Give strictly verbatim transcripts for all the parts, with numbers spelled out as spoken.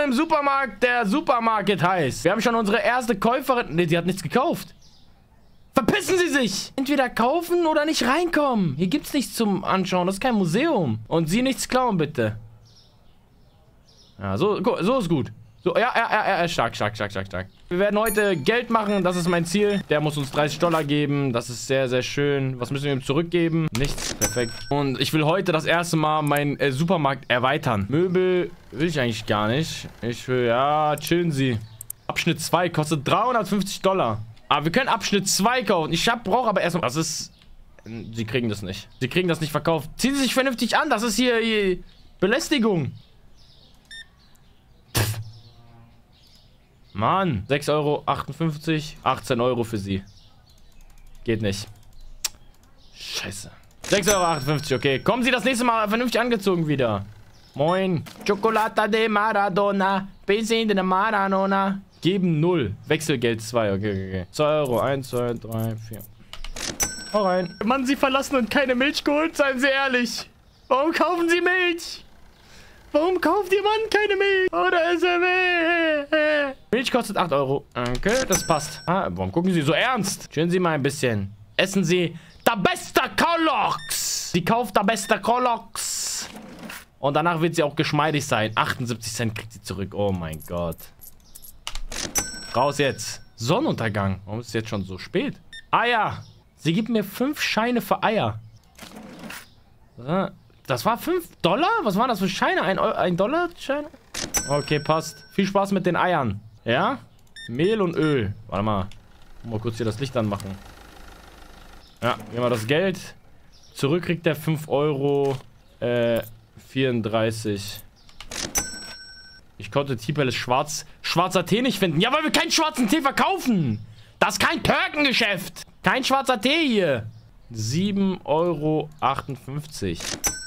im Supermarkt, der Supermarkt heißt. Wir haben schon unsere erste Käuferin. Ne, die hat nichts gekauft. Verpissen Sie sich! Entweder kaufen oder nicht reinkommen. Hier gibt's nichts zum Anschauen. Das ist kein Museum. Und Sie nichts klauen, bitte. Ja, so, so ist gut. So, ja, ja, ja, ja, stark, stark, stark, stark, stark. Wir werden heute Geld machen, das ist mein Ziel. Der muss uns dreißig Dollar geben, das ist sehr, sehr schön. Was müssen wir ihm zurückgeben? Nichts, perfekt. Und ich will heute das erste Mal meinen äh, Supermarkt erweitern. Möbel will ich eigentlich gar nicht. Ich will, ja, chillen Sie. Abschnitt zwei kostet dreihundertfünfzig Dollar. Aber wir können Abschnitt zwei kaufen. Ich brauche aber erstmal, das ist, Sie kriegen das nicht. Sie kriegen das nicht verkauft. Ziehen Sie sich vernünftig an, das ist hier, hier Belästigung. Mann, sechs Euro achtundfünfzig, achtzehn Euro für sie. Geht nicht. Scheiße. sechs Euro achtundfünfzig, okay. Kommen Sie das nächste Mal vernünftig angezogen wieder. Moin. Chocolata de Maradona. Bisschen de Maradona. Geben null. Wechselgeld zwei, okay, okay, okay. zwei Euro, eins, zwei, drei, vier. Hau rein. Mann, Sie verlassen und keine Milch geholt, seien Sie ehrlich. Warum kaufen Sie Milch? Warum kauft ihr Mann keine Milch? Oder ist er weh? Milch kostet acht Euro. Danke, das passt. Ah, warum gucken Sie so ernst? Chillen Sie mal ein bisschen. Essen Sie da beste Kolox. Sie kauft da beste Kolox. Und danach wird sie auch geschmeidig sein. achtundsiebzig Cent kriegt sie zurück. Oh mein Gott. Raus jetzt. Sonnenuntergang. Warum ist es jetzt schon so spät? Eier. Sie gibt mir fünf Scheine für Eier. So. Das war fünf Dollar? Was waren das für Scheine? Ein, ein Dollar Scheine? Okay, passt. Viel Spaß mit den Eiern. Ja? Mehl und Öl. Warte mal. Mal kurz hier das Licht anmachen. Ja, nehmen wir das Geld. Zurück kriegt er fünf Euro äh, vierunddreißig. Ich konnte T-Pelles schwarz, schwarzer Tee nicht finden. Ja, weil wir keinen schwarzen Tee verkaufen. Das ist kein Perkengeschäft. Kein schwarzer Tee hier. sieben Euro achtundfünfzig.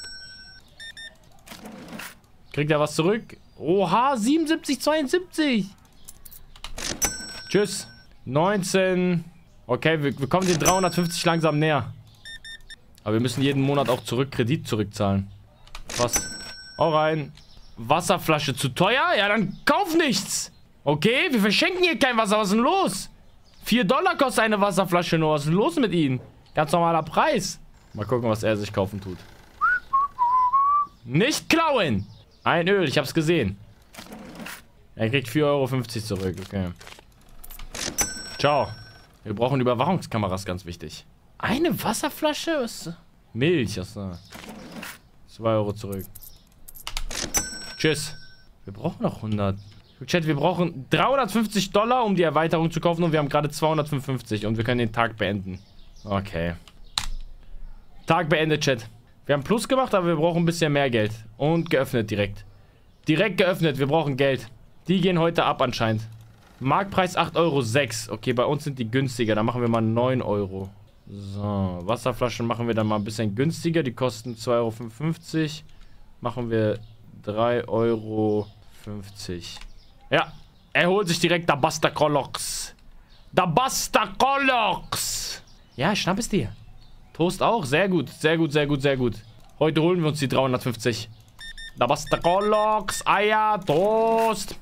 Kriegt er was zurück? Oha, siebenundsiebzig, zweiundsiebzig. Tschüss. neunzehn. Okay, wir, wir kommen den dreihundertfünfzig langsam näher. Aber wir müssen jeden Monat auch zurück Kredit zurückzahlen. Was? Hau rein. Wasserflasche zu teuer? Ja, dann kauf nichts. Okay, wir verschenken hier kein Wasser. Was ist denn los? vier Dollar kostet eine Wasserflasche nur. Was ist denn los mit Ihnen? Ganz normaler Preis. Mal gucken, was er sich kaufen tut. Nicht klauen! Ein Öl, ich hab's gesehen. Er kriegt vier Euro fünfzig zurück, okay. Ciao. Wir brauchen Überwachungskameras, ganz wichtig. Eine Wasserflasche? Was? Milch, was da? zwei Euro zurück. Tschüss. Wir brauchen noch hundert. Chat, wir brauchen dreihundertfünfzig Dollar, um die Erweiterung zu kaufen und wir haben gerade zweihundertfünfundfünfzig und wir können den Tag beenden. Okay. Tag beendet, Chat. Wir haben Plus gemacht, aber wir brauchen ein bisschen mehr Geld. Und geöffnet direkt. Direkt geöffnet, wir brauchen Geld. Die gehen heute ab anscheinend. Marktpreis acht Euro sechs. Okay, bei uns sind die günstiger. Da machen wir mal neun Euro. So, Wasserflaschen machen wir dann mal ein bisschen günstiger. Die kosten zwei Euro fünfundfünfzig. Machen wir drei Euro fünfzig. Ja, er holt sich direkt da Basta Kolox. Da Basta Kolox. Ja, schnapp es dir. Toast auch, sehr gut, sehr gut, sehr gut, sehr gut. Heute holen wir uns die dreihundertfünfzig. Da Basta Kolox, Eier, Toast.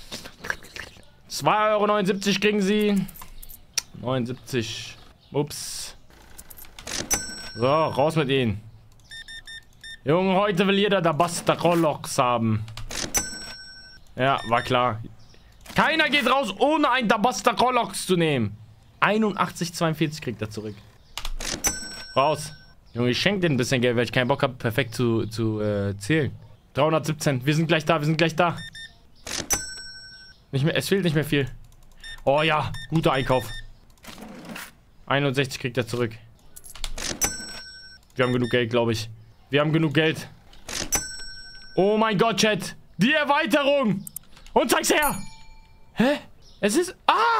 zwei Euro neunundsiebzig kriegen sie. neunundsiebzig. Ups. So, raus mit ihnen. Junge, heute will jeder da Basta Kolox haben. Ja, war klar. Keiner geht raus, ohne ein Dabasta Kolox zu nehmen. einundachtzig zweiundvierzig kriegt er zurück. Raus. Junge, ich schenke denen ein bisschen Geld, weil ich keinen Bock habe, perfekt zu, zu äh, zählen. dreihundertsiebzehn. Wir sind gleich da, wir sind gleich da. Nicht mehr, es fehlt nicht mehr viel. Oh ja, guter Einkauf. einundsechzig kriegt er zurück. Wir haben genug Geld, glaube ich. Wir haben genug Geld. Oh mein Gott, Chat. Die Erweiterung. Und zeig's her. Hä? Es ist...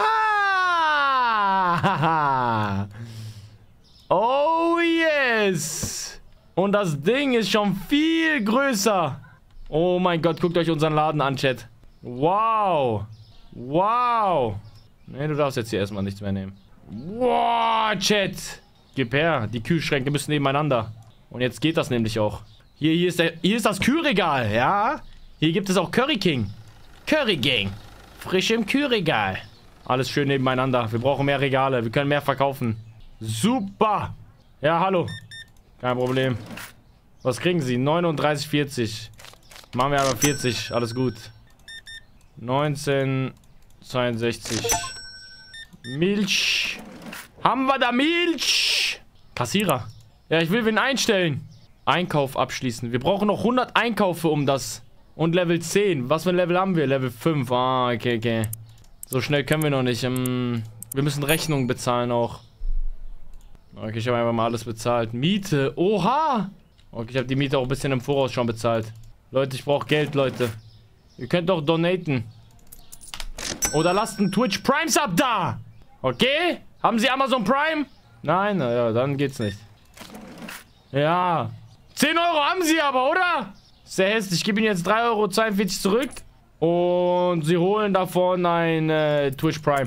Ah! Oh yes. Und das Ding ist schon viel größer. Oh mein Gott, guckt euch unseren Laden an, Chat. Wow. Wow. Ne, du darfst jetzt hier erstmal nichts mehr nehmen. Wow, Chat. Gib her. Die Kühlschränke müssen nebeneinander. Und jetzt geht das nämlich auch. Hier, hier ist der, hier ist das Kühlregal, ja? Hier gibt es auch Curry King. Curry Gang. Frisch im Kühlregal. Alles schön nebeneinander. Wir brauchen mehr Regale. Wir können mehr verkaufen. Super. Ja, hallo. Kein Problem. Was kriegen Sie? neununddreißig vierzig. Machen wir aber vierzig. Alles gut. neunzehn zweiundsechzig. Milch. Haben wir da Milch? Kassierer. Ja, ich will wen einstellen. Einkauf abschließen. Wir brauchen noch hundert Einkaufe um das. Und Level zehn. Was für ein Level haben wir? Level fünf. Ah, okay, okay. So schnell können wir noch nicht. Ähm, wir müssen Rechnungen bezahlen auch. Okay, ich habe einfach mal alles bezahlt. Miete. Oha. Okay, ich habe die Miete auch ein bisschen im Voraus schon bezahlt. Leute, ich brauche Geld, Leute. Ihr könnt doch donaten. Oder lasst einen Twitch Prime Sub da. Okay? Haben Sie Amazon Prime? Nein? Naja, dann geht's nicht. Ja. zehn Euro haben Sie aber, oder? Sehr hässlich. Ich gebe Ihnen jetzt drei Euro zweiundvierzig zurück. Und Sie holen davon ein äh, Twitch Prime.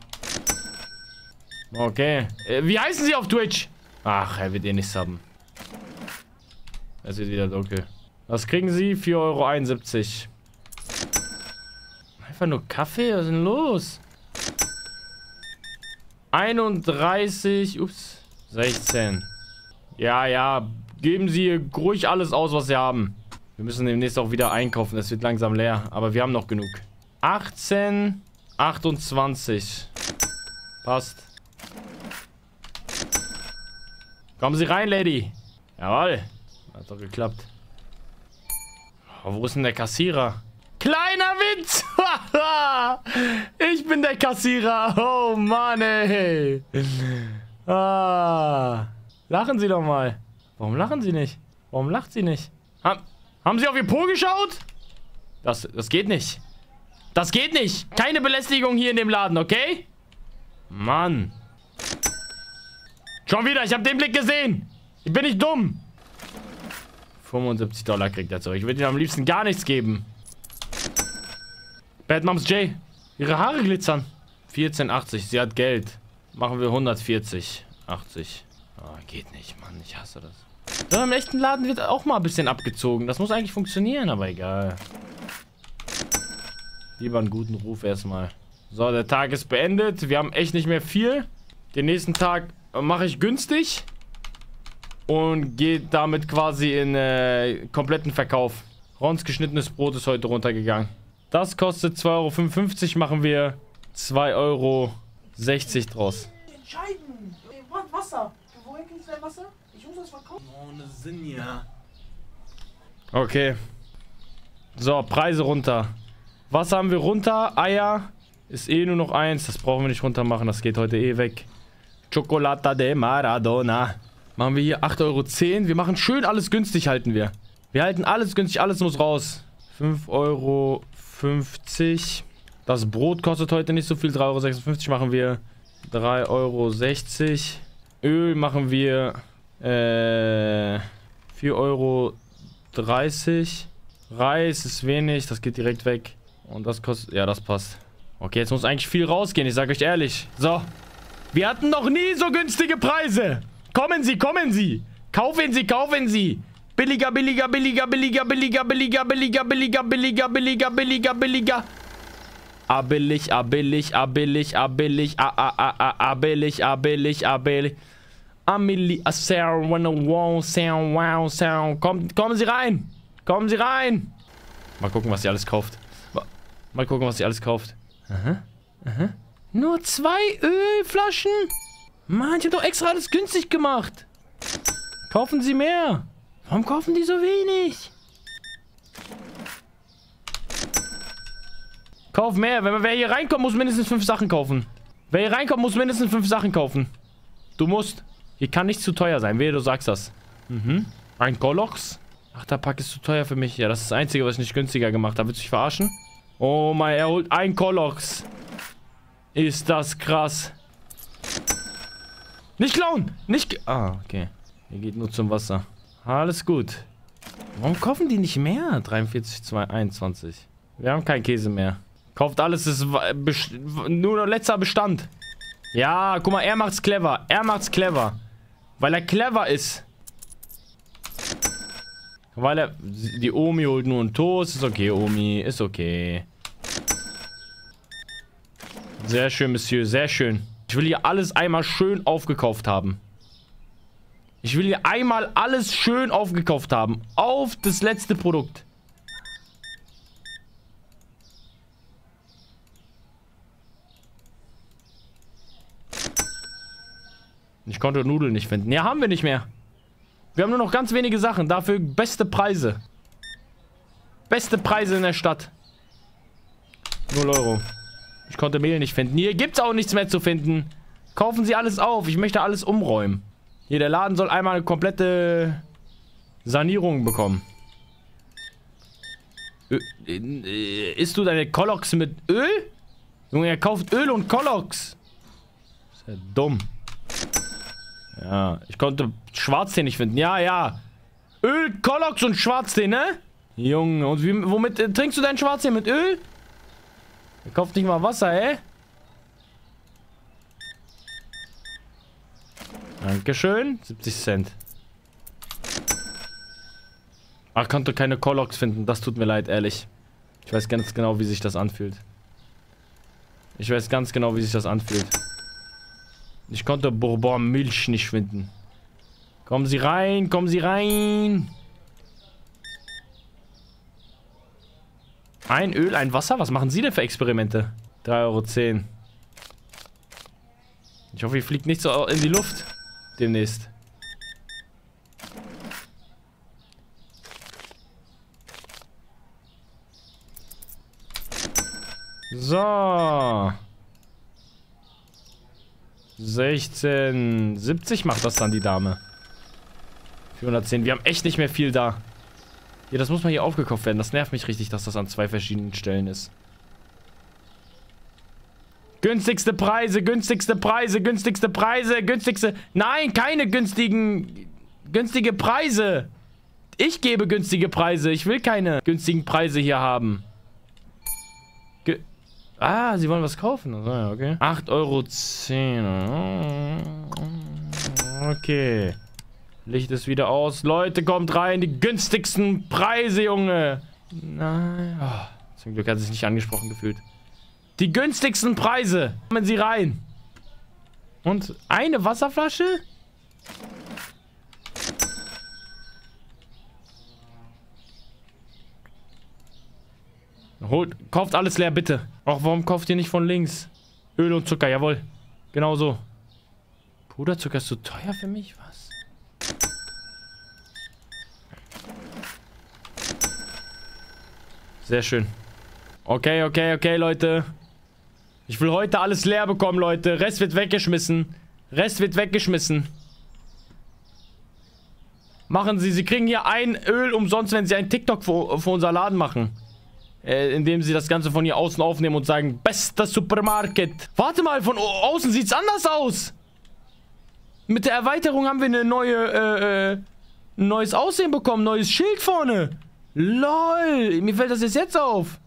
Okay. Äh, wie heißen Sie auf Twitch? Ach, er wird eh nichts haben. Es wird wieder dunkel. Was kriegen Sie? vier Euro einundsiebzig. Einfach nur Kaffee? Was ist denn los? einunddreißig. Ups. sechzehn. Ja, ja. Geben Sie ruhig alles aus, was Sie haben. Wir müssen demnächst auch wieder einkaufen. Es wird langsam leer. Aber wir haben noch genug. achtzehn. achtundzwanzig. Passt. Kommen Sie rein, Lady. Jawohl. Hat doch geklappt. Oh, wo ist denn der Kassierer? Kleiner Witz! Ich bin der Kassierer. Oh Mann, ey. Ah. Lachen Sie doch mal. Warum lachen Sie nicht? Warum lacht sie nicht? Ha haben Sie auf Ihr Po geschaut? Das, das geht nicht. Das geht nicht. Keine Belästigung hier in dem Laden, okay? Mann. Schon wieder, ich habe den Blick gesehen. Ich bin nicht dumm. fünfundsiebzig Dollar kriegt er zurück. Ich würde ihm am liebsten gar nichts geben. Bad Moms J. Ihre Haare glitzern. vierzehn achtzig. Sie hat Geld. Machen wir hundertvierzig. achtzig. Oh, geht nicht, Mann. Ich hasse das. So, im echten Laden wird auch mal ein bisschen abgezogen. Das muss eigentlich funktionieren, aber egal. Lieber einen guten Ruf erstmal. So, der Tag ist beendet. Wir haben echt nicht mehr viel. Den nächsten Tag mache ich günstig. Und geht damit quasi in äh, kompletten Verkauf. Rons geschnittenes Brot ist heute runtergegangen. Das kostet zwei Euro fünfundfünfzig. Machen wir zwei Euro sechzig draus. Entscheiden. Wasser. Woher kriegst du dein Wasser? Ich muss das verkaufen. Ohne Sinn, ja. Okay. So, Preise runter. Was haben wir runter? Eier ist eh nur noch eins. Das brauchen wir nicht runter machen. Das geht heute eh weg. Chocolata de Maradona. Machen wir hier acht Euro zehn. Wir machen schön alles günstig, halten wir. Wir halten alles günstig. Alles muss raus. fünf Euro fünfzig. Das Brot kostet heute nicht so viel. drei Euro sechsundfünfzig machen wir. drei Euro sechzig. Öl machen wir äh, vier Euro dreißig. Reis ist wenig. Das geht direkt weg. Und das kostet... Ja, das passt. Okay, jetzt muss eigentlich viel rausgehen. Ich sage euch ehrlich. So. Wir hatten noch nie so günstige Preise. Kommen Sie, kommen Sie. Kaufen Sie, kaufen Sie. Billiger, billiger, billiger, billiger, billiger, billiger, billiger, billiger, billiger, billiger, billiger, billiger. A billig, a billig, a billig, a billig, a a a a a billig, a billig, a billig. A milli, a sound, when a wow, sound, wow, sound. Kommt, kommen Sie rein. Kommen Sie rein. Mal gucken, was sie alles kauft. Mal gucken, was sie alles kauft. Aha, aha. Nur zwei Ölflaschen? Mann, ich hab doch extra alles günstig gemacht. Kaufen Sie mehr. Warum kaufen die so wenig? Kauf mehr. Wenn man, wer hier reinkommt, muss mindestens fünf Sachen kaufen. Wer hier reinkommt, muss mindestens fünf Sachen kaufen. Du musst. Hier kann nicht zu teuer sein. Wehe, du sagst das. Mhm. Ein Golox. Ach, der Pack ist zu teuer für mich. Ja, das ist das Einzige, was ich nicht günstiger gemacht habe. Willst du dich verarschen? Oh mein, er holt ein Golox. Ist das krass. Nicht klauen! Nicht... Ah, okay. Hier geht nur zum Wasser. Alles gut. Warum kaufen die nicht mehr? dreiundvierzig, zwei, einundzwanzig. Wir haben keinen Käse mehr. Kauft alles, das ist nur noch letzter Bestand. Ja, guck mal, er macht's clever. Er macht's clever. Weil er clever ist. Weil er... Die Omi holt nur einen Toast. Ist okay, Omi. Ist okay. Sehr schön, Monsieur, sehr schön. Ich will hier alles einmal schön aufgekauft haben. Ich will hier einmal alles schön aufgekauft haben. Auf das letzte Produkt. Ich konnte Nudeln nicht finden. Ja, haben wir nicht mehr. Wir haben nur noch ganz wenige Sachen. Dafür beste Preise. Beste Preise in der Stadt. null Euro. Ich konnte Mehl nicht finden. Hier gibt es auch nichts mehr zu finden. Kaufen Sie alles auf. Ich möchte alles umräumen. Hier, der Laden soll einmal eine komplette Sanierung bekommen. Ö äh, isst du deine Kolox mit Öl? Junge, er kauft Öl und Kolox. Ist ja dumm. Ja, ich konnte Schwarztee nicht finden. Ja, ja. Öl, Kolox und Schwarztee, ne? Junge, und wie, womit äh, trinkst du deinen Schwarztee? Mit Öl? Er kauft nicht mal Wasser, ey. Dankeschön. siebzig Cent. Ach, ich konnte keine Kolox finden. Das tut mir leid, ehrlich. Ich weiß ganz genau, wie sich das anfühlt. Ich weiß ganz genau, wie sich das anfühlt. Ich konnte Bourbon Milch nicht finden. Kommen Sie rein, kommen Sie rein. Ein Öl, ein Wasser? Was machen Sie denn für Experimente? drei Euro zehn. Ich hoffe, ihr fliegt nicht so in die Luft. Demnächst. So. sechzehn siebzig macht das dann die Dame. vierhundertzehn. Wir haben echt nicht mehr viel da. Ja, das muss mal hier aufgekauft werden. Das nervt mich richtig, dass das an zwei verschiedenen Stellen ist. Günstigste Preise, günstigste Preise, günstigste Preise, günstigste... Nein, keine günstigen... Günstige Preise. Ich gebe günstige Preise. Ich will keine günstigen Preise hier haben. Ge ah, Sie wollen was kaufen? Also, ja, okay. acht Euro zehn. Okay. Licht ist wieder aus. Leute, kommt rein. Die günstigsten Preise, Junge. Nein. Oh, zum Glück hat es sich nicht angesprochen gefühlt. Die günstigsten Preise. Kommen Sie rein. Und eine Wasserflasche? Holt, kauft alles leer, bitte. Ach, warum kauft ihr nicht von links? Öl und Zucker, jawohl. Genau so. Puderzucker ist zu teuer für mich? Was? Sehr schön. Okay, okay, okay, Leute. Ich will heute alles leer bekommen, Leute. Rest wird weggeschmissen. Rest wird weggeschmissen. Machen Sie, Sie kriegen hier ein Öl umsonst, wenn Sie einen TikTok für, für unser Laden machen. Äh, indem Sie das Ganze von hier außen aufnehmen und sagen, bester Supermarket. Warte mal, von außen sieht's anders aus. Mit der Erweiterung haben wir eine neue, äh, äh, ein neues Aussehen bekommen. Neues Schild vorne. Lol, mir fällt das jetzt jetzt auf.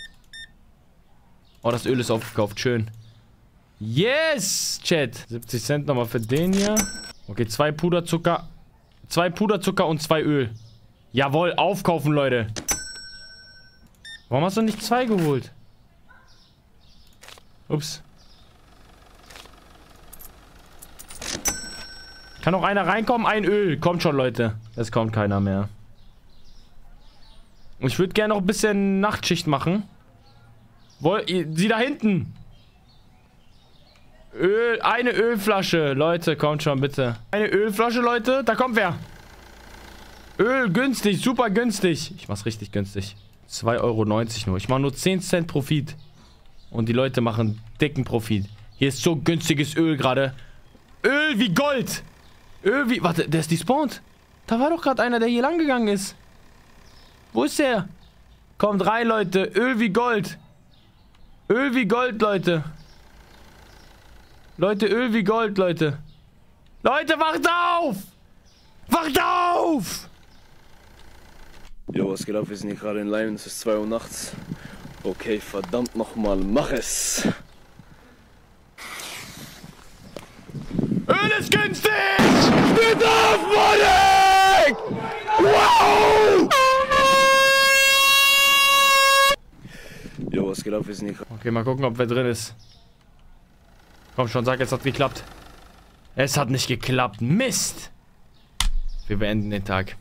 Oh, das Öl ist aufgekauft. Schön. Yes, Chat. siebzig Cent nochmal für den hier. Okay, zwei Puderzucker. Zwei Puderzucker und zwei Öl. Jawohl, aufkaufen, Leute. Warum hast du nicht zwei geholt? Ups. Kann noch einer reinkommen? Ein Öl. Kommt schon, Leute. Es kommt keiner mehr. Ich würde gerne noch ein bisschen Nachtschicht machen. Woll, Sie da hinten. Öl, eine Ölflasche. Leute, kommt schon, bitte. Eine Ölflasche, Leute. Da kommt wer. Öl, günstig, super günstig. Ich mach's richtig günstig. zwei Euro neunzig nur. Ich mache nur zehn Cent Profit. Und die Leute machen dicken Profit. Hier ist so günstiges Öl gerade. Öl wie Gold. Öl wie... Warte, der ist despawned. Da war doch gerade einer, der hier lang gegangen ist. Wo ist der? Kommt rein, Leute. Öl wie Gold. Öl wie Gold, Leute. Leute, Öl wie Gold, Leute. Leute, wacht auf! Wacht auf! Jo, was geht ab? Wir sind hier gerade in Leim. Es ist zwei Uhr nachts. Okay, verdammt nochmal, mach es! Öl ist günstig! Spit auf, Monik! Wow! Jo, was geht ab? Wir sind hier gerade... Okay, mal gucken, ob wer drin ist. Komm schon, sag, es hat geklappt. Es hat nicht geklappt. Mist. Wir beenden den Tag.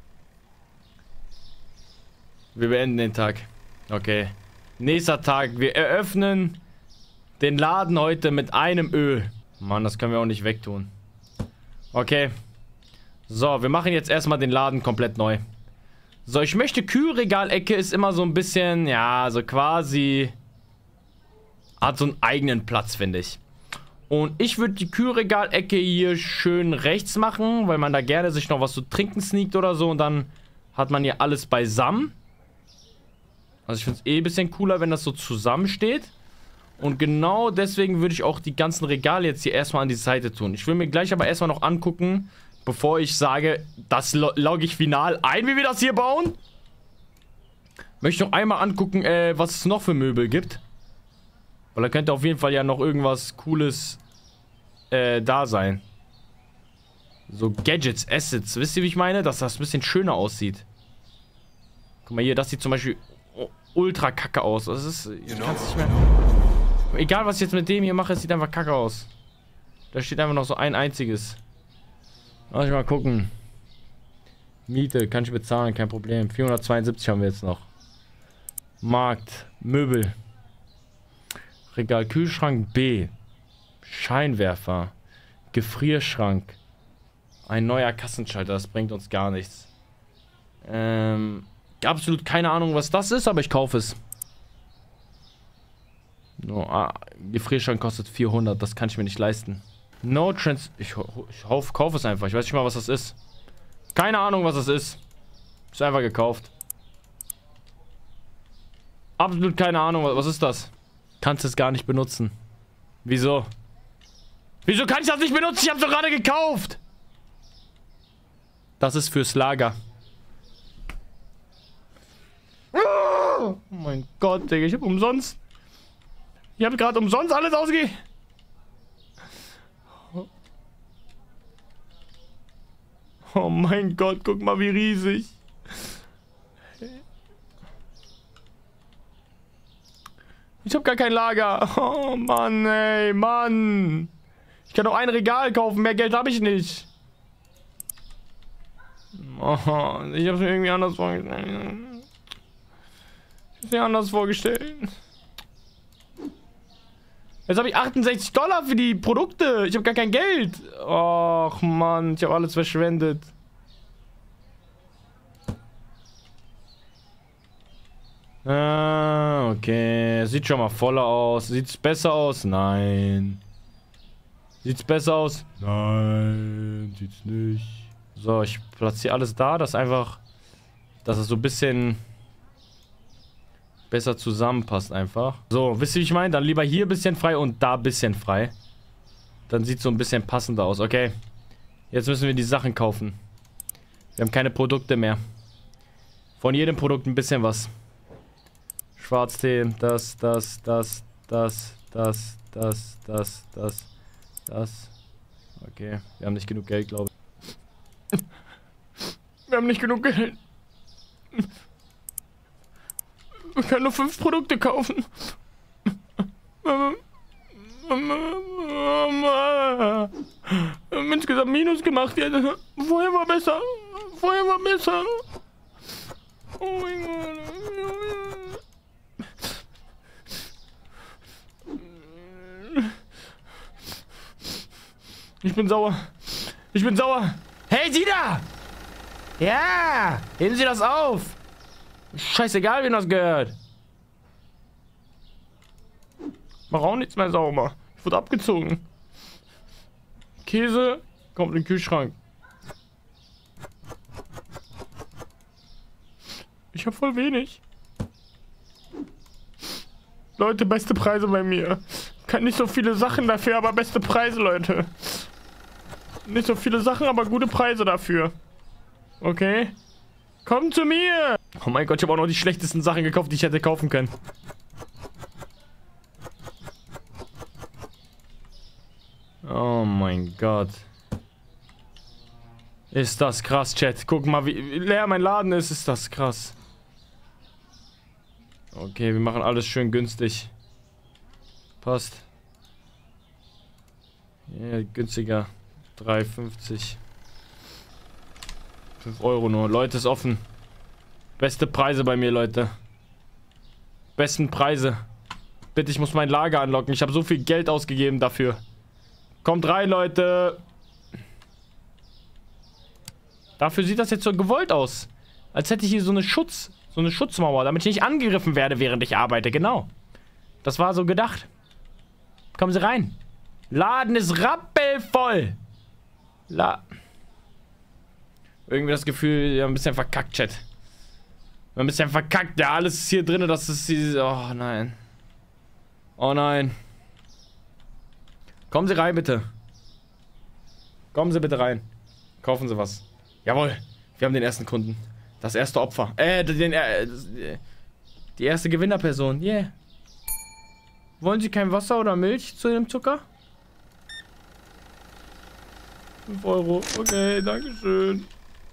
Wir beenden den Tag. Okay. Nächster Tag. Wir eröffnen den Laden heute mit einem Öl. Mann, das können wir auch nicht wegtun. Okay. So, wir machen jetzt erstmal den Laden komplett neu. So, ich möchte Kühlregalecke ist immer so ein bisschen, ja, so quasi hat so einen eigenen Platz, finde ich. Und ich würde die Kühlregalecke hier schön rechts machen, weil man da gerne sich noch was zu trinken sneakt oder so und dann hat man hier alles beisammen. Also ich finde es eh ein bisschen cooler, wenn das so zusammensteht. Und genau deswegen würde ich auch die ganzen Regale jetzt hier erstmal an die Seite tun. Ich will mir gleich aber erstmal noch angucken, bevor ich sage, das lo logge ich final ein, wie wir das hier bauen. Möchte noch einmal angucken, äh, was es noch für Möbel gibt. Weil da könnte auf jeden Fall ja noch irgendwas Cooles äh, da sein. So Gadgets, Assets. Wisst ihr, wie ich meine? Dass das ein bisschen schöner aussieht. Guck mal hier, das sieht zum Beispiel ultra kacke aus. Das ist, ich kann es nicht mehr... Egal, was ich jetzt mit dem hier mache, es sieht einfach kacke aus. Da steht einfach noch so ein einziges. Lass ich mal gucken. Miete, kann ich bezahlen, kein Problem. vierhundertzweiundsiebzig haben wir jetzt noch. Markt, Möbel. Regal, Kühlschrank B. Scheinwerfer. Gefrierschrank. Ein neuer Kassenschalter, das bringt uns gar nichts. Ähm, absolut keine Ahnung, was das ist, aber ich kaufe es. No, ah, Gefrierschrank kostet vierhundert, das kann ich mir nicht leisten. No Trans... Ich, ich kaufe es einfach, ich weiß nicht mal, was das ist. Keine Ahnung, was das ist. Ist einfach gekauft. Absolut keine Ahnung, was ist das? Kannst es gar nicht benutzen. Wieso? Wieso kann ich das nicht benutzen? Ich hab's doch gerade gekauft! Das ist fürs Lager. Oh mein Gott, Digga, ich hab umsonst... Ich habe gerade umsonst alles ausgegeben. Oh mein Gott, guck mal, wie riesig. Ich habe gar kein Lager. Oh Mann, ey, Mann. Ich kann doch ein Regal kaufen, mehr Geld habe ich nicht. Oh, ich habe es mir irgendwie anders vorgestellt. Ich habe es mir anders vorgestellt. Jetzt habe ich achtundsechzig Dollar für die Produkte. Ich habe gar kein Geld. Och Mann, ich habe alles verschwendet. Ah, okay. Sieht schon mal voller aus. Sieht's besser aus? Nein. Sieht's besser aus? Nein, sieht's nicht. So, ich platziere alles da, dass einfach, dass es so ein bisschen besser zusammenpasst einfach. So, wisst ihr, wie ich meine? Dann lieber hier ein bisschen frei und da ein bisschen frei. Dann sieht es so ein bisschen passender aus. Okay. Jetzt müssen wir die Sachen kaufen. Wir haben keine Produkte mehr. Von jedem Produkt ein bisschen was. Schwarztee, das, das, das, das, das, das, das, das, das. Okay, wir haben nicht genug Geld, glaube ich. Wir haben nicht genug Geld. Wir können nur fünf Produkte kaufen. Wir haben insgesamt Minus gemacht jetzt. Vorher war besser. Vorher war besser. Oh mein Gott. Ich bin sauer. Ich bin sauer. Hey, Sie da! Ja! Heben Sie das auf! Scheißegal, wem das gehört. Mach auch nichts mehr sauber. Ich wurde abgezogen. Käse kommt in den Kühlschrank. Ich habe voll wenig. Leute, beste Preise bei mir. Kann nicht so viele Sachen dafür, aber beste Preise, Leute. Nicht so viele Sachen, aber gute Preise dafür. Okay? Komm zu mir! Oh mein Gott, ich habe auch noch die schlechtesten Sachen gekauft, die ich hätte kaufen können. Oh mein Gott. Ist das krass, Chat. Guck mal, wie leer mein Laden ist. Ist das krass. Okay, wir machen alles schön günstig. Passt. Ja, günstiger. drei fünfzig. fünf Euro nur. Leute, ist offen. Beste Preise bei mir, Leute. Besten Preise. Bitte, ich muss mein Lager anlocken. Ich habe so viel Geld ausgegeben dafür. Kommt rein, Leute. Dafür sieht das jetzt so gewollt aus. Als hätte ich hier so eine Schutz, so eine Schutzmauer, damit ich nicht angegriffen werde, während ich arbeite. Genau. Das war so gedacht. Kommen Sie rein. Laden ist rappelvoll. La... Irgendwie das Gefühl, ja, ein bisschen verkackt, Chat. Ein bisschen verkackt. Ja, alles ist hier drin. Das ist dieses... Oh, nein. Oh, nein. Kommen Sie rein, bitte. Kommen Sie bitte rein. Kaufen Sie was. Jawohl. Wir haben den ersten Kunden. Das erste Opfer. Äh, den... Äh, die erste Gewinnerperson. Yeah. Wollen Sie kein Wasser oder Milch zu dem Zucker? fünf Euro. Okay, dankeschön.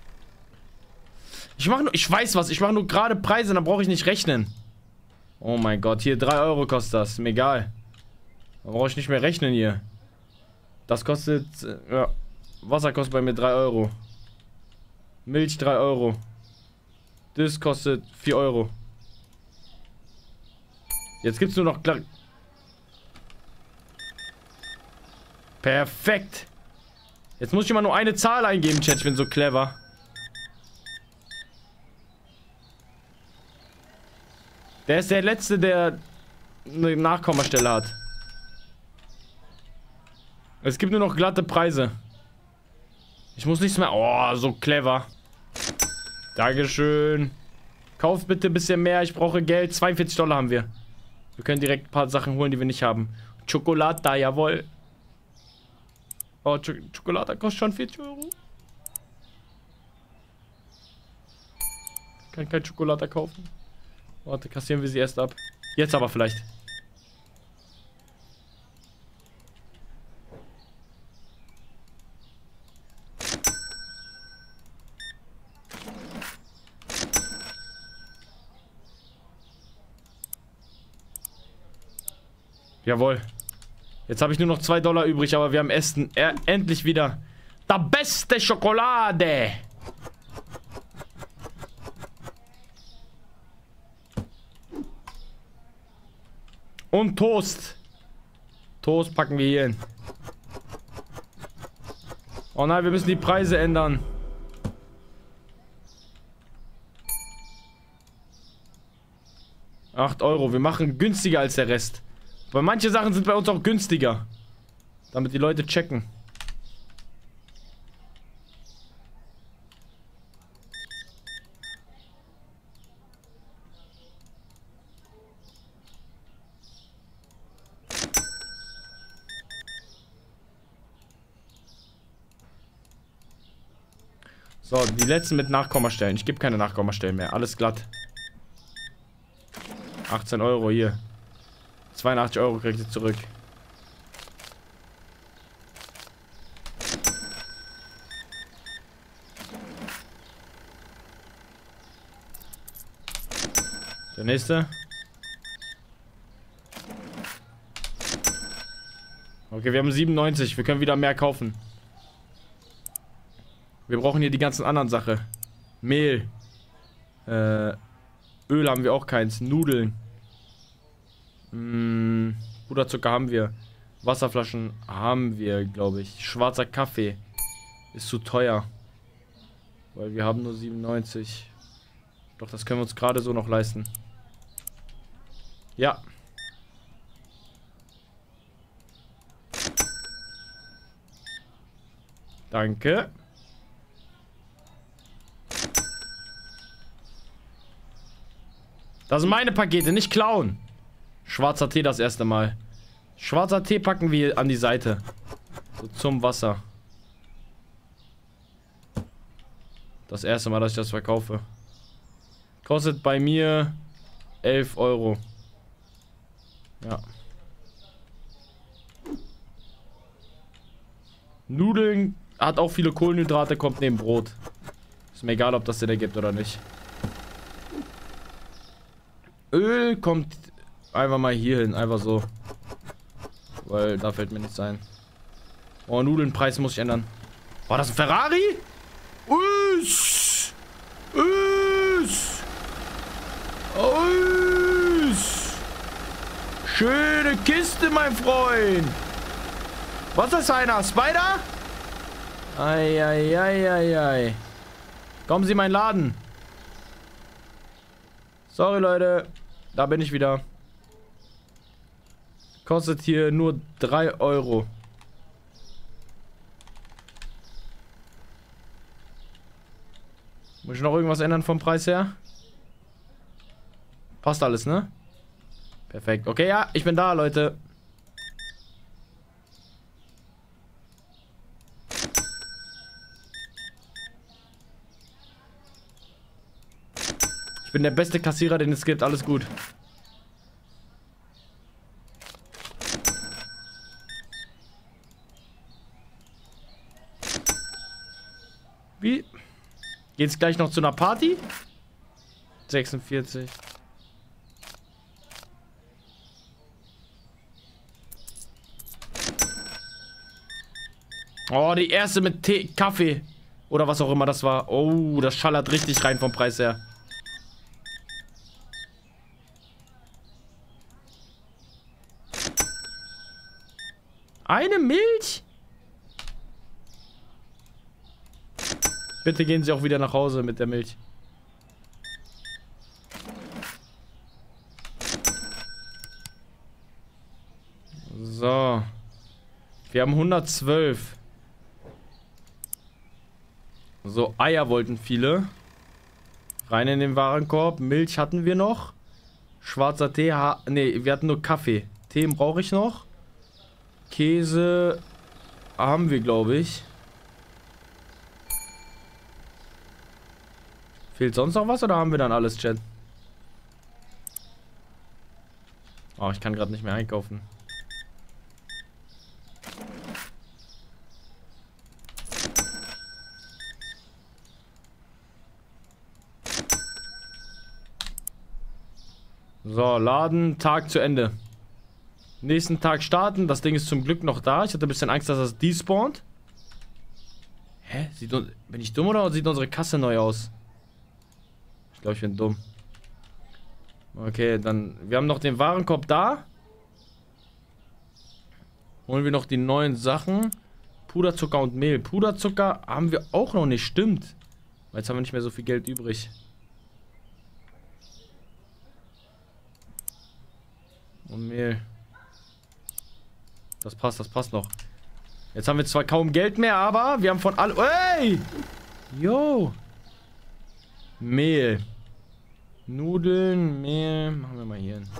Ich mache nur... Ich weiß was. Ich mache nur gerade Preise, dann brauche ich nicht rechnen. Oh mein Gott. Hier, drei Euro kostet das. Mir egal. Da brauche ich nicht mehr rechnen hier. Das kostet... Ja. Wasser kostet bei mir drei Euro. Milch drei Euro. Das kostet vier Euro. Jetzt gibt's nur noch... Perfekt. Jetzt muss ich immer nur eine Zahl eingeben, Chat. Ich bin so clever. Der ist der Letzte, der eine Nachkommastelle hat. Es gibt nur noch glatte Preise. Ich muss nichts mehr... Oh, so clever. Dankeschön. Kauft bitte ein bisschen mehr. Ich brauche Geld. zweiundvierzig Dollar haben wir. Wir können direkt ein paar Sachen holen, die wir nicht haben. Schokolade, jawohl. Oh, Ch Schokolade kostet schon vierzig Euro. Ich kann kein Schokolade kaufen. Warte, kassieren wir sie erst ab. Jetzt aber vielleicht. Jawohl. Jetzt habe ich nur noch zwei Dollar übrig, aber wir haben Essen. Er endlich wieder. Die beste Schokolade. Und Toast. Toast packen wir hier hin. Oh nein, wir müssen die Preise ändern. acht Euro. Wir machen günstiger als der Rest. Weil manche Sachen sind bei uns auch günstiger. Damit die Leute checken. So, die letzten mit Nachkommastellen. Ich gebe keine Nachkommastellen mehr. Alles glatt. achtzehn Euro hier. zweiundachtzig Euro kriegt ihr zurück. Der nächste. Okay, wir haben siebenundneunzig. Wir können wieder mehr kaufen. Wir brauchen hier die ganzen anderen Sachen. Mehl. Äh, Öl haben wir auch keins. Nudeln. Mmh, Puderzucker haben wir. Wasserflaschen haben wir, glaube ich. Schwarzer Kaffee. Ist zu teuer. Weil wir haben nur siebenundneunzig. Doch, das können wir uns gerade so noch leisten. Ja. Danke. Das sind meine Pakete, nicht klauen. Schwarzer Tee das erste Mal. Schwarzer Tee packen wir an die Seite. So zum Wasser. Das erste Mal, dass ich das verkaufe. Kostet bei mir elf Euro. Ja. Nudeln hat auch viele Kohlenhydrate, kommt neben Brot. Ist mir egal, ob das Sinn ergibt oder nicht. Öl kommt einfach mal hier hin, einfach so. Weil da fällt mir nichts ein. Oh, Nudelnpreis muss ich ändern. War das ein Ferrari? Uss! Uss! Uss! Schöne Kiste, mein Freund! Was ist einer? Spider? Eieieiei. Kommen Sie in meinen Laden. Sorry, Leute. Da bin ich wieder. Kostet hier nur drei Euro. Muss ich noch irgendwas ändern vom Preis her? Passt alles, ne? Perfekt. Okay, ja, ich bin da, Leute. Ich bin der beste Kassierer, den es gibt. Alles gut. Wie? Geht's gleich noch zu einer Party? sechsundvierzig. Oh, die erste mit Tee, Kaffee. Oder was auch immer das war. Oh, das schallert richtig rein vom Preis her. Eine Milch? Bitte gehen Sie auch wieder nach Hause mit der Milch. So. Wir haben hundertzwölf. So, Eier wollten viele. Rein in den Warenkorb. Milch hatten wir noch. Schwarzer Tee. Ha ne, wir hatten nur Kaffee. Tee brauche ich noch. Käse haben wir, glaube ich. Fehlt sonst noch was oder haben wir dann alles, Chat? Oh, ich kann gerade nicht mehr einkaufen. So, Laden, Tag zu Ende. Nächsten Tag starten. Das Ding ist zum Glück noch da. Ich hatte ein bisschen Angst, dass das despawnt. Hä? Sieht, bin ich dumm oder sieht unsere Kasse neu aus? Ich glaube, ich bin dumm. Okay, dann... Wir haben noch den Warenkorb da. Holen wir noch die neuen Sachen. Puderzucker und Mehl. Puderzucker haben wir auch noch nicht. Stimmt. Jetzt haben wir nicht mehr so viel Geld übrig. Und Mehl. Das passt, das passt noch. Jetzt haben wir zwar kaum Geld mehr, aber wir haben von alle... Ey! Jo! Mehl. Nudeln, Mehl. Machen wir mal hier hin.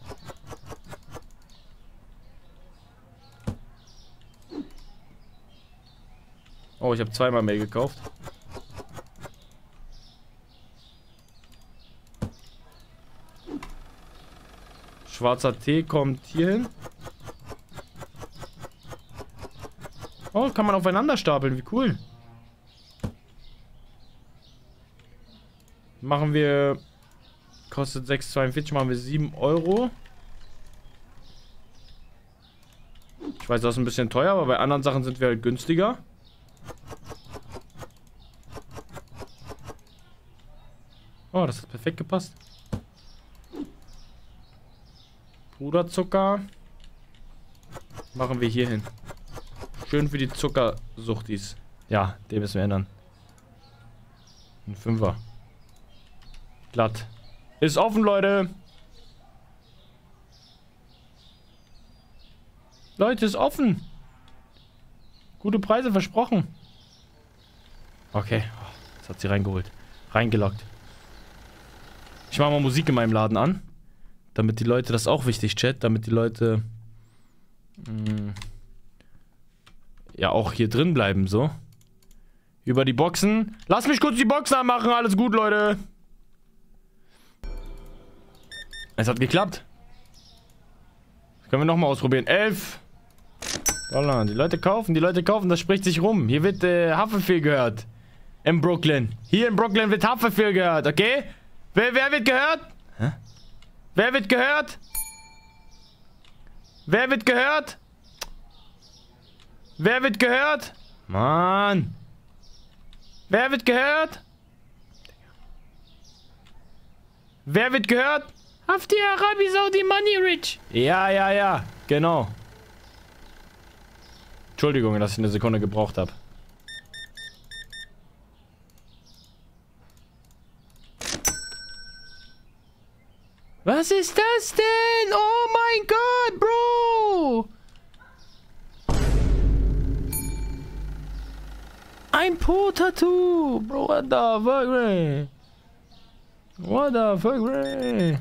Oh, ich habe zweimal Mehl gekauft. Schwarzer Tee kommt hier hin. Oh, kann man aufeinander stapeln. Wie cool. Machen wir... Kostet sechs Euro zweiundvierzig. Machen wir sieben Euro. Ich weiß, das ist ein bisschen teuer, aber bei anderen Sachen sind wir halt günstiger. Oh, das hat perfekt gepasst. Puderzucker. Machen wir hier hin. Schön für die Zuckersuchtis. Ja, den müssen wir ändern. Ein Fünfer. Glatt. Ist offen, Leute. Leute, ist offen. Gute Preise versprochen. Okay. Oh, jetzt hat sie reingeholt. Reingelockt. Ich mache mal Musik in meinem Laden an. Damit die Leute, das ist auch wichtig, Chat. Damit die Leute... Mh, ja, auch hier drin bleiben, so. Über die Boxen. Lass mich kurz die Boxen anmachen. Alles gut, Leute. Es hat geklappt. Das können wir nochmal ausprobieren. Elf Dollar. Die Leute kaufen, die Leute kaufen. Das spricht sich rum. Hier wird äh, Haferfehl gehört. In Brooklyn. Hier in Brooklyn wird Haferfehl gehört, okay? Wer, wer wird gehört? Hä? Wer wird gehört? Wer wird gehört? Wer wird gehört? Mann. Wer wird gehört? Wer wird gehört? Hafti Arabi Saudi Money Rich. Ja, ja, ja. Genau. Entschuldigung, dass ich eine Sekunde gebraucht habe. Was ist das denn? Oh mein Gott, Bro! Ein Po-Tattoo! Bro, what the fuck, Ray? What the fuck, Ray?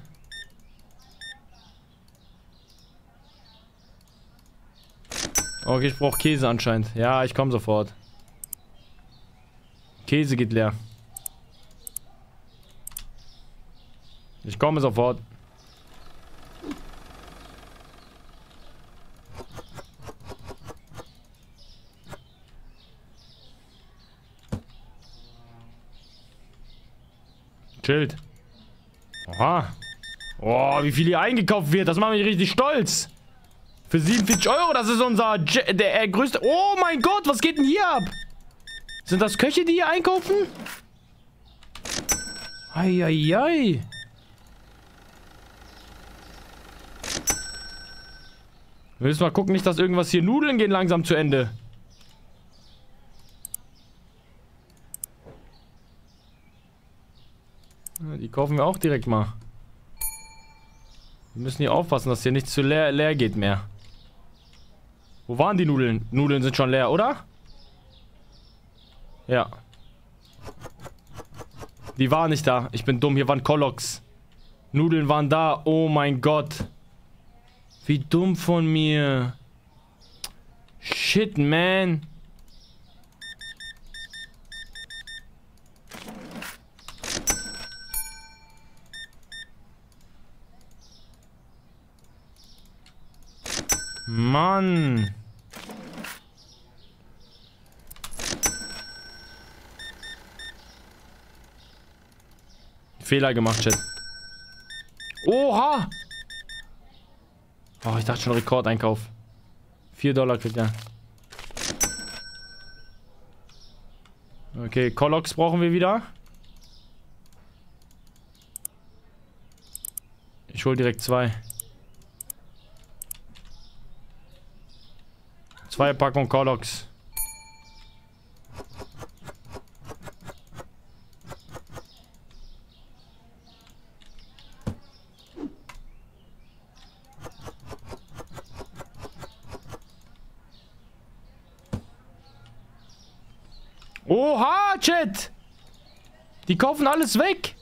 Okay, ich brauche Käse anscheinend. Ja, ich komme sofort. Käse geht leer. Ich komme sofort. Chillt. Oha. Oh, wie viel hier eingekauft wird. Das macht mich richtig stolz. Für siebenundvierzig Euro. Das ist unser J der äh, größte... Oh mein Gott, was geht denn hier ab? Sind das Köche, die hier einkaufen? Eieiei. Wir müssen mal gucken, nicht, dass irgendwas hier... Nudeln gehen langsam zu Ende. Die kaufen wir auch direkt mal. Wir müssen hier aufpassen, dass hier nichts zu leer, leer geht mehr. Wo waren die Nudeln? Nudeln sind schon leer, oder? Ja. Die waren nicht da. Ich bin dumm. Hier waren Koloks. Nudeln waren da. Oh mein Gott. Wie dumm von mir. Shit, man. Mann. Fehler gemacht, Chat. Oha! Oh, ich dachte schon Rekordeinkauf. vier Dollar kriegt er. Okay, Koloks brauchen wir wieder. Ich hol direkt zwei. Zwei Packungen Koloks. Oha, Chat! Die kaufen alles weg.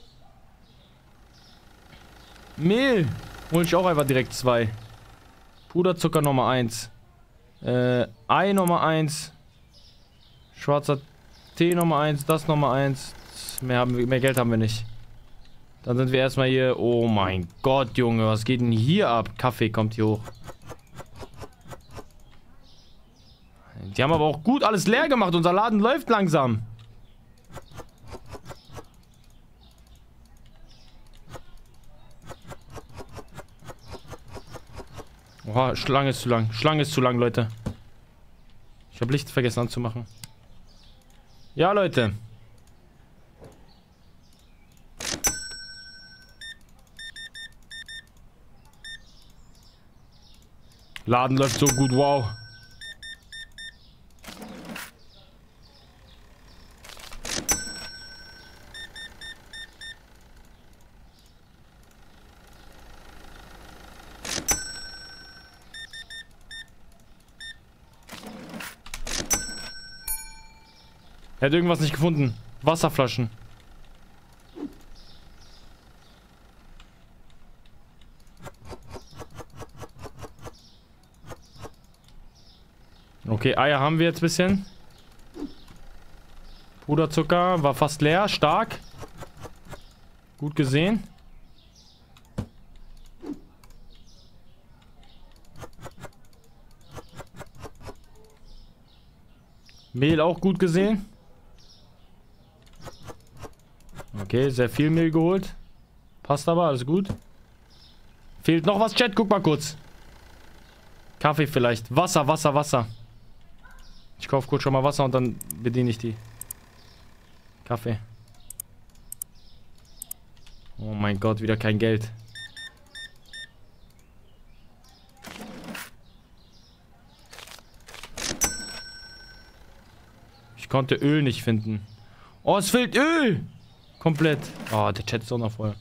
Mehl. Hol ich auch einfach direkt zwei. Puderzucker Nummer eins. Äh, Ei Nummer eins. Schwarzer Tee Nummer eins. Das Nummer eins. Mehr, haben wir, mehr Geld haben wir nicht. Dann sind wir erstmal hier. Oh mein Gott, Junge. Was geht denn hier ab? Kaffee kommt hier hoch. Die haben aber auch gut alles leer gemacht. Unser Laden läuft langsam. Oha, Schlange ist zu lang. Schlange ist zu lang, Leute. Ich habe Licht vergessen anzumachen. Ja, Leute. Laden läuft so gut, wow. Er hat irgendwas nicht gefunden. Wasserflaschen. Okay, Eier haben wir jetzt ein bisschen. Puderzucker war fast leer. Stark. Gut gesehen. Mehl auch gut gesehen. Okay, sehr viel Mehl geholt. Passt aber, alles gut. Fehlt noch was, Chat? Guck mal kurz. Kaffee vielleicht. Wasser, Wasser, Wasser. Ich kaufe kurz schon mal Wasser und dann bediene ich die. Kaffee. Oh mein Gott, wieder kein Geld. Ich konnte Öl nicht finden. Oh, es fehlt Öl! Komplett. Oh, der Chat ist auch noch voll.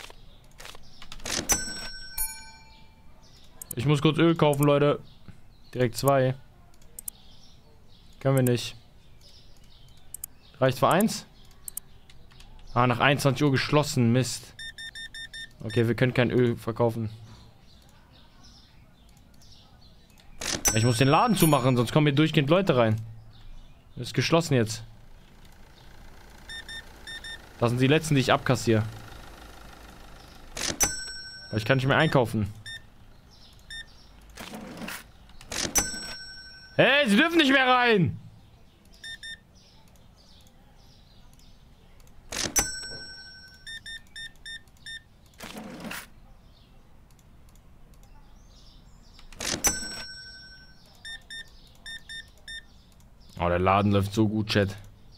Ich muss kurz Öl kaufen, Leute. Direkt zwei. Können wir nicht. Reicht für eins? Ah, nach einundzwanzig Uhr geschlossen. Mist. Okay, wir können kein Öl verkaufen. Ich muss den Laden zumachen, sonst kommen hier durchgehend Leute rein. Ist geschlossen jetzt. Das sind die letzten, die ich abkassiere. Aber ich kann nicht mehr einkaufen. Hey, sie dürfen nicht mehr rein! Oh, der Laden läuft so gut, Chat.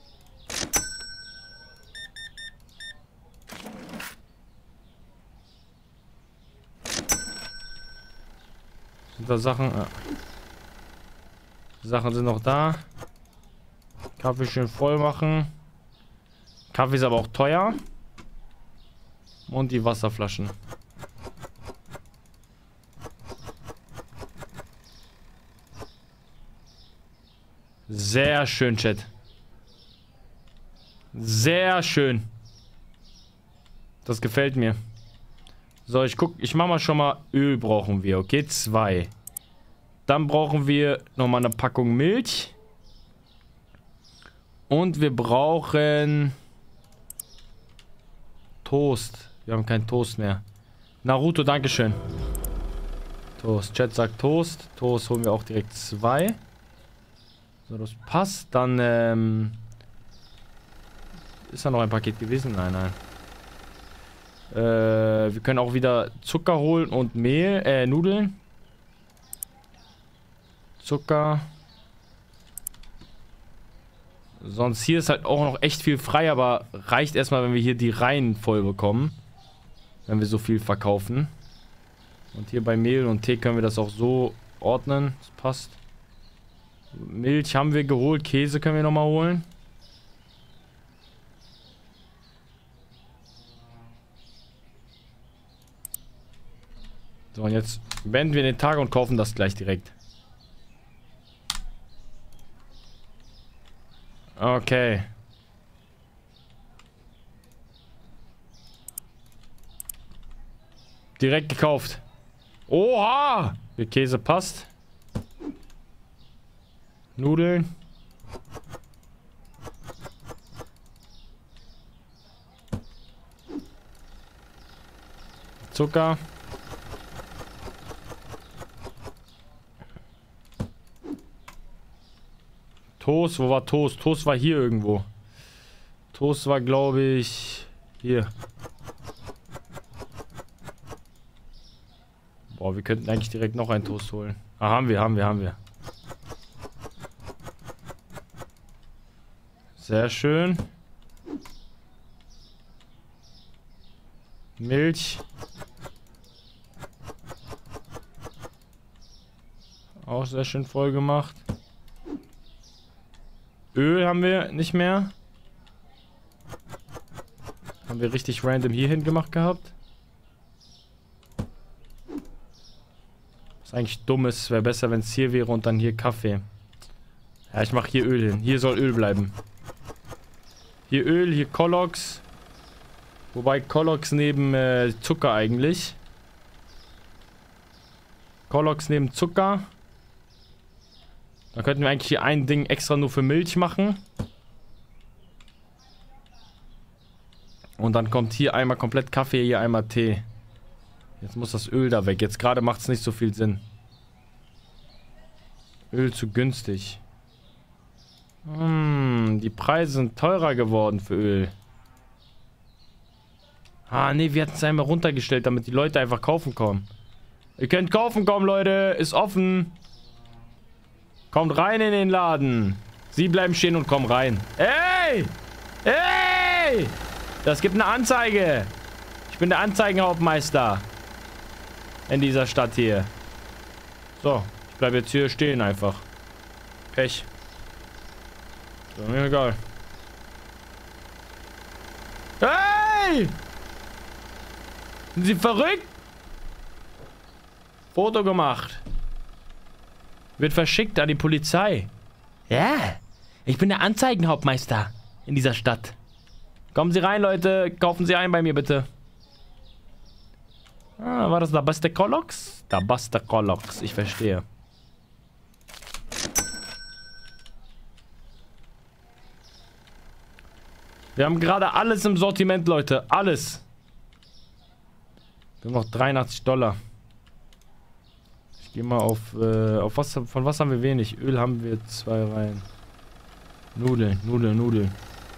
Sind da Sachen? Ja. Sachen sind noch da. Kaffee schön voll machen. Kaffee ist aber auch teuer. Und die Wasserflaschen. Sehr schön, Chat. Sehr schön. Das gefällt mir. So, ich guck, ich mach mal schon mal Öl brauchen wir, okay? Zwei. Dann brauchen wir nochmal eine Packung Milch. Und wir brauchen Toast. Wir haben keinen Toast mehr. Naruto, dankeschön. Toast. Chat sagt Toast. Toast holen wir auch direkt zwei. So, das passt. Dann, ähm... ist da noch ein Paket gewesen? Nein, nein. Äh, wir können auch wieder Zucker holen und Mehl, äh, Nudeln. Zucker. Sonst hier ist halt auch noch echt viel frei, aber reicht erstmal, wenn wir hier die Reihen voll bekommen. Wenn wir so viel verkaufen. Und hier bei Mehl und Tee können wir das auch so ordnen. Das passt. Milch haben wir geholt. Käse können wir nochmal holen. So, und jetzt beenden wir den Tag und kaufen das gleich direkt. Okay. Direkt gekauft. Oha! Der Käse passt. Nudeln. Zucker. Toast, wo war Toast? Toast war hier irgendwo. Toast war, glaube ich, hier. Boah, wir könnten eigentlich direkt noch einen Toast holen. Ah, haben wir, haben wir, haben wir. Sehr schön. Milch. Auch sehr schön voll gemacht. Öl haben wir nicht mehr. Haben wir richtig random hierhin gemacht gehabt. Was eigentlich dumm ist, wäre besser, wenn es hier wäre und dann hier Kaffee. Ja, ich mache hier Öl hin. Hier soll Öl bleiben. Hier Öl, hier Kolox. Wobei Kolox neben äh, Zucker eigentlich. Kolox neben Zucker. Dann könnten wir eigentlich hier ein Ding extra nur für Milch machen. Und dann kommt hier einmal komplett Kaffee, hier einmal Tee. Jetzt muss das Öl da weg. Jetzt gerade macht es nicht so viel Sinn. Öl zu günstig. Hm, die Preise sind teurer geworden für Öl. Ah, nee, wir hatten es einmal runtergestellt, damit die Leute einfach kaufen kommen. Ihr könnt kaufen kommen, Leute. Ist offen. Kommt rein in den Laden. Sie bleiben stehen und kommen rein. Ey! Ey! Das gibt eine Anzeige. Ich bin der Anzeigenhauptmeister. In dieser Stadt hier. So, ich bleibe jetzt hier stehen einfach. Pech. Ist mir egal. Hey! Sind Sie verrückt? Foto gemacht. Wird verschickt an die Polizei. Ja, ich bin der Anzeigenhauptmeister in dieser Stadt. Kommen Sie rein, Leute. Kaufen Sie ein bei mir, bitte. Ah, war das der beste Kolox? Der beste Kolox, ich verstehe. Wir haben gerade alles im Sortiment, Leute. Alles. Wir haben noch dreiundachtzig Dollar. Ich gehe mal auf, äh, auf was, von was haben wir wenig? Öl haben wir zwei Reihen. Nudeln, Nudeln, Nudeln.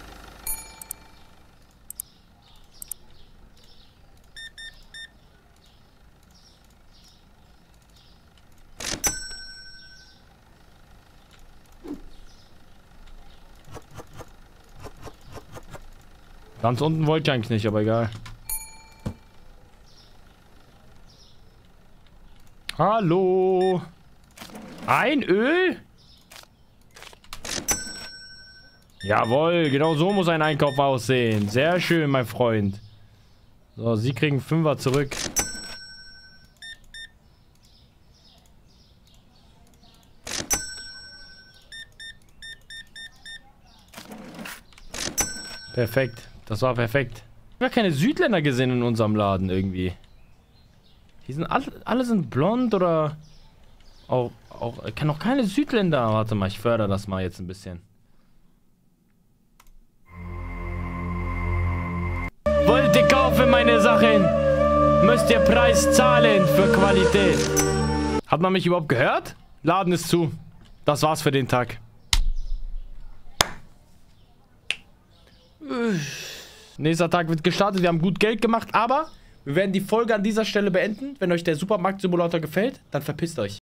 Ganz unten wollte ich eigentlich nicht, aber egal. Hallo. Ein Öl? Jawohl, genau so muss ein Einkauf aussehen. Sehr schön, mein Freund. So, Sie kriegen Fünfer zurück. Perfekt. Das war perfekt. Ich habe keine Südländer gesehen in unserem Laden irgendwie. Die sind alle, alle sind blond oder auch, auch, ich kann auch keine Südländer. Warte mal, ich fördere das mal jetzt ein bisschen. Wollt ihr kaufen meine Sachen? Müsst ihr Preis zahlen für Qualität. Hat man mich überhaupt gehört? Laden ist zu. Das war's für den Tag. Nächster Tag wird gestartet. Wir haben gut Geld gemacht, aber wir werden die Folge an dieser Stelle beenden. Wenn euch der Supermarkt-Simulator gefällt, dann verpisst euch.